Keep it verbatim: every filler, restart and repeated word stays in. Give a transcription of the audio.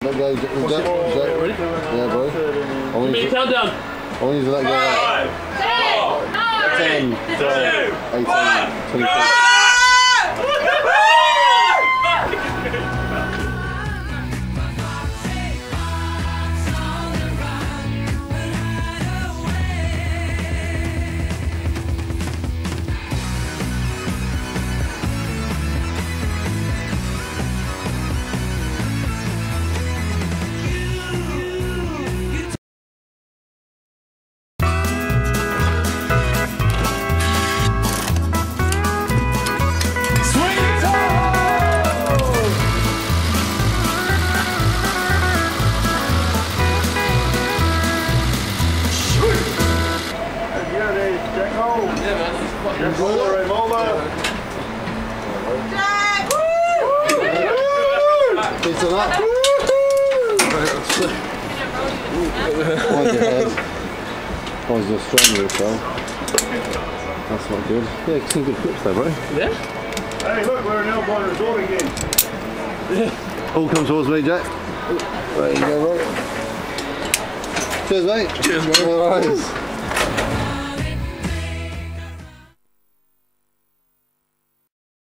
Let go, Jack. Jack. Jack. Ready? Yeah, bro. I want Me you to, countdown. I want you to let go. Five, four, ten, two, eighteen, one, twenty-four. It's a lot. Mind your head. Mine's just stronger, so that's not good. Yeah, some good clips though, bro. Yeah? Hey, look, we're in Elbourne Resort again. Yeah. All come towards me, Jack. There you go, bro. Cheers, mate. Cheers, bro. No worries.